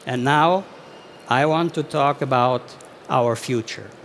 And now I want to talk about our future.